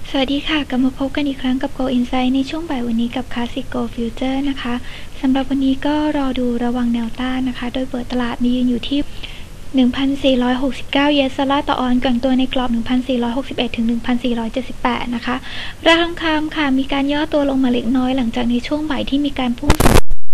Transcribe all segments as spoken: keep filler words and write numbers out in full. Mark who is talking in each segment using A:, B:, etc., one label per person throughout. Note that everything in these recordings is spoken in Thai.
A: สวัสดีค่ะกลับมาพบกันอีกครั้งกับ Go Insight ในช่วงบ่ายวันนี้กับ Classic Go Future นะคะสำหรับวันนี้ก็รอดูระวังแนวต้านนะคะโดยเปิดตลาดมียืนอยู่ที่ หนึ่งพันสี่ร้อยหกสิบเก้า เยนสลาต่อออนซ์แกว่งตัวในกรอบ หนึ่งพันสี่ร้อยหกสิบเอ็ด ถึง หนึ่งพันสี่ร้อยเจ็ดสิบแปด นะคะราคาทองคำค่ะมีการย่อตัวลงมาเล็กน้อยหลังจากในช่วงบ่ายที่มีการพุ่งสูง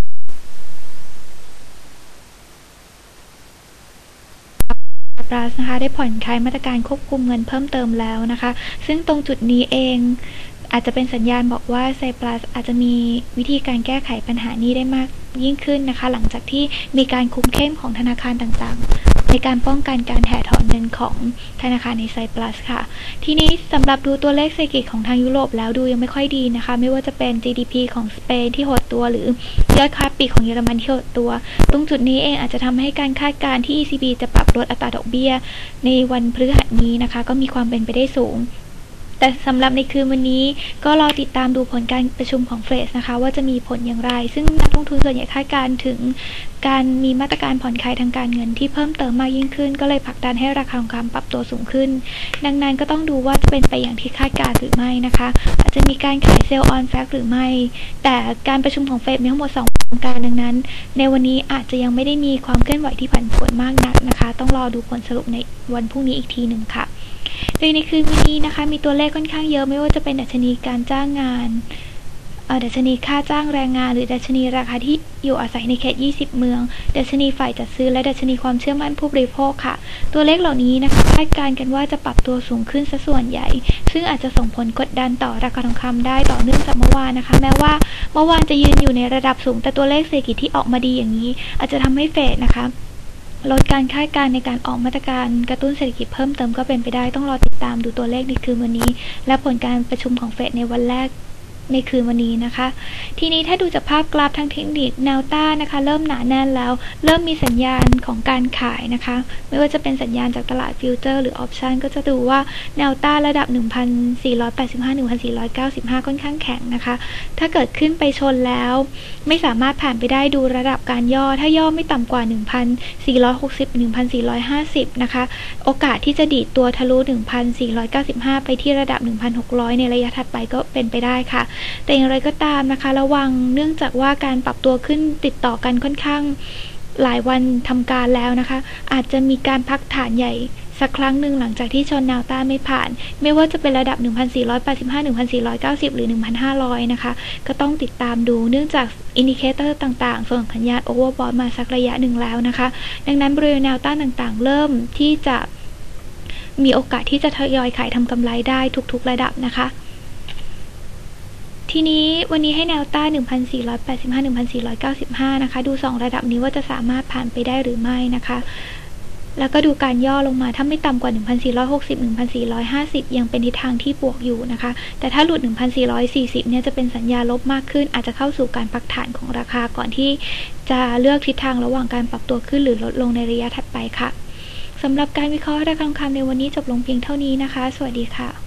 A: บราสนะคะได้ผ่อนคลายมาตรการควบคุมเงินเพิ่มเติมแล้วนะคะซึ่งตรงจุดนี้เองอาจจะเป็นสัญญาณบอกว่าไซปรัสอาจจะมีวิธีการแก้ไขปัญหานี้ได้มากยิ่งขึ้นนะคะหลังจากที่มีการคุมเข้มของธนาคารต่างๆในการป้องกันการแถ่ถอนเงินของธนาคารในไซปรัสค่ะทีนี้สำหรับดูตัวเลขเศรษฐกิจของทางยุโรปแล้วดูยังไม่ค่อยดีนะคะไม่ว่าจะเป็น จี ดี พี ของสเปนที่หดตัวหรือยอดค้าปลีกของเยอรมันที่หดตัวตรงจุดนี้เองอาจจะทำให้การคาดการณ์ที่ อี ซี บี จะปรับลดอัตราดอกเบี้ยในวันพฤหัสนี้นะคะก็มีความเป็นไปได้สูงแต่สำหรับในคืนวันนี้ก็รอติดตามดูผลการประชุมของเฟดนะคะว่าจะมีผลอย่างไรซึ่งนักลงทุนส่วนใหญ่คาดการณ์ถึงการมีมาตรการผ่อนคลายทางการเงินที่เพิ่มเติมมากยิ่งขึ้นก็เลยผลักดันให้ราคาทองคำปรับตัวสูงขึ้นดังนั้นก็ต้องดูว่าจะเป็นไปอย่างที่คาดการณ์หรือไม่นะคะอาจจะมีการขายเซลล์ออนแฟกหรือไม่แต่การประชุมของเฟดมีทั้งหมดสองการดังนั้นในวันนี้อาจจะยังไม่ได้มีความเคลื่อนไหวที่ผันผวนมากนักนะคะต้องรอดูผลสรุปในวันพรุ่งนี้อีกทีหนึ่งค่ะโดยในคืนวันนี้นะคะมีตัวเลขค่อนข้างเยอะไม่ว่าจะเป็นดัชนีการจ้างงานดัชนีค่าจ้างแรงงานหรือดัชนีราคาที่อยู่อาศัยในเขตยี่สิบเมืองดัชนีฝ่ายจัดซื้อและดัชนีความเชื่อมั่นผู้บริโภคค่ะตัวเลขเหล่านี้นะคะคาดการณ์กันว่าจะปรับตัวสูงขึ้นซะส่วนใหญ่ซึ่งอาจจะส่งผลกดดันต่อราคาทองคำได้ต่อเนื่องจากเมื่อวานนะคะแม้ว่าเมื่อวานจะยืนอยู่ในระดับสูงแต่ตัวเลขเศรษฐกิจที่ออกมาดีอย่างนี้อาจจะทำให้เฟดนะคะลดการคาดการณ์ในการออกมาตรการกระตุ้นเศรษฐกิจเพิ่มเติมก็เป็นไปได้ต้องรอติดตามดูตัวเลขในคืนวันนี้และผลการประชุมของเฟดในวันแรกในคืนวันนี้นะคะทีนี้ถ้าดูจากภาพกราฟทางเทคนิคแนวต้านนะคะเริ่มหนาแน่นแล้วเริ่มมีสัญญาณของการขายนะคะไม่ว่าจะเป็นสัญญาณจากตลาดฟิวเจอร์หรือออปชันก็จะดูว่าแนวต้านระดับ หนึ่งพันสี่ร้อยแปดสิบห้า หนึ่งพันสี่ร้อยเก้าสิบห้า ค่อนข้างแข็งนะคะถ้าเกิดขึ้นไปชนแล้วไม่สามารถผ่านไปได้ดูระดับการย่อถ้าย่อไม่ต่ำกว่า หนึ่งพันสี่ร้อยหกสิบ หนึ่งพันสี่ร้อยห้าสิบ นะคะโอกาสที่จะดีดตัวทะลุ หนึ่งพันสี่ร้อยเก้าสิบห้า ไปที่ระดับ หนึ่งพันหกร้อย ในระยะถัดไปก็เป็นไปได้ค่ะแต่อย่างไรก็ตามนะคะระวังเนื่องจากว่าการปรับตัวขึ้นติดต่อกันค่อนข้างหลายวันทำการแล้วนะคะอาจจะมีการพักฐานใหญ่สักครั้งหนึ่งหลังจากที่ชนแนวต้านไม่ผ่านไม่ว่าจะเป็นระดับ หนึ่งพันสี่ร้อยแปดสิบห้า หนึ่งพันสี่ร้อยเก้าสิบ หรือ หนึ่งพันห้าร้อย นะคะก็ต้องติดตามดูเนื่องจากอินดิเคเตอร์ต่างๆส่งสัญญาณโอเวอร์บอทมาสักระยะหนึ่งแล้วนะคะดังนั้นบริเวณแนวต้านต่างๆเริ่มที่จะมีโอกาสที่จะทยอยขายทำกำไรได้ทุกๆระดับนะคะทีนี้วันนี้ให้แนวต้าน หนึ่งพันสี่ร้อยแปดสิบห้า หนึ่งพันสี่ร้อยเก้าสิบห้า นะคะดูสองระดับนี้ว่าจะสามารถผ่านไปได้หรือไม่นะคะแล้วก็ดูการย่อลงมาถ้าไม่ต่ำกว่า หนึ่งพันสี่ร้อยหกสิบ หนึ่งพันสี่ร้อยห้าสิบ ยังเป็นทิศทางที่บวกอยู่นะคะแต่ถ้าหลุด หนึ่งพันสี่ร้อยสี่สิบ เนี่ยจะเป็นสัญญาลบมากขึ้นอาจจะเข้าสู่การพักฐานของราคาก่อนที่จะเลือกทิศทางระหว่างการปรับตัวขึ้นหรือลดลงในระยะถัดไปค่ะสำหรับการวิเคราะห์ราคาทองคำในวันนี้จบลงเพียงเท่านี้นะคะสวัสดีค่ะ